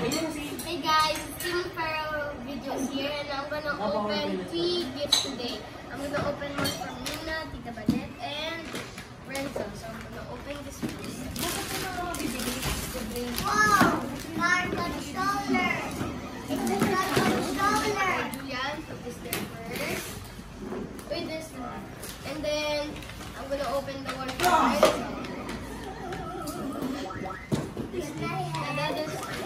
Hey guys, Team Pharaoh videos here, and I'm gonna open 3 gifts today. I'm gonna open one from Nina, Tita Banet, and Renzo. So I'm gonna open this first. Wow! Car controller! It's a car controller! Julian, put this there first. Wait, this one. And then I'm gonna open the one from Renzo. And then this one.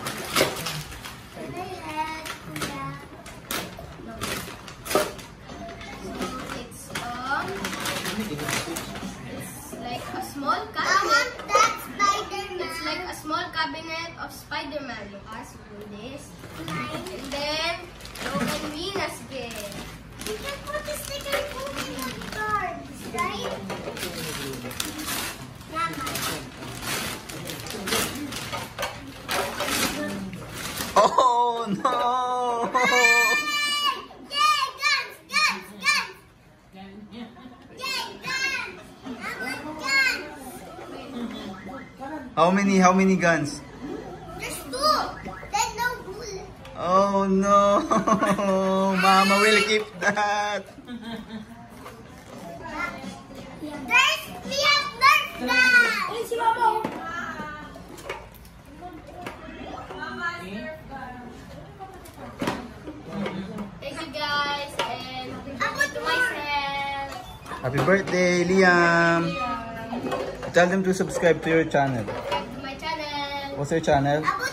It's like a small cabinet. It's like a small cabinet of Spider-Man. Look, so do this. And then open Mina's gift. You can put the sticker movie on the cards, right? Oh no! Yay! Guns! Guns! Guns! Yay! Guns! I want guns! How many guns? There's 2. There's no bullet. Oh no! Mama will keep that. We have Nerf guns! Ay, si Mama! Thank you guys, and happy birthday to myself. Happy birthday, Liam! Tell them to subscribe to your channel. Subscribe to my channel. What's your channel? Apo